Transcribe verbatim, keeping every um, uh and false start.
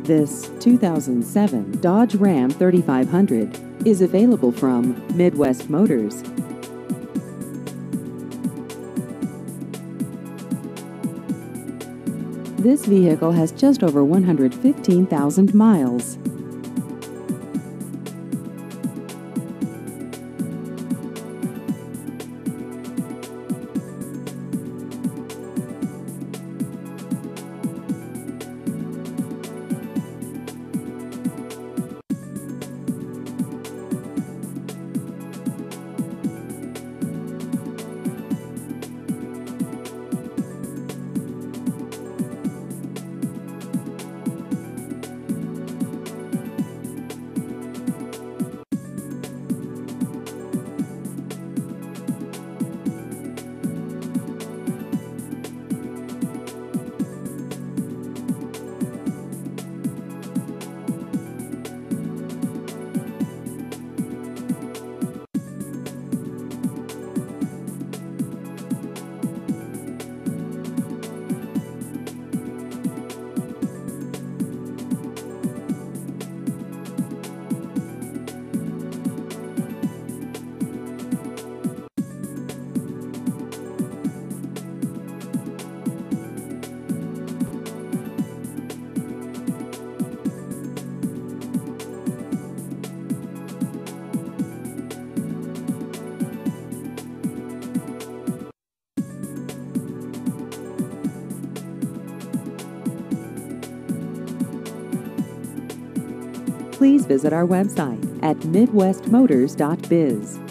This two thousand seven Dodge Ram thirty-five hundred is available from Midwest Motors. This vehicle has just over one hundred fifteen thousand miles. Please visit our website at midwest motors dot biz.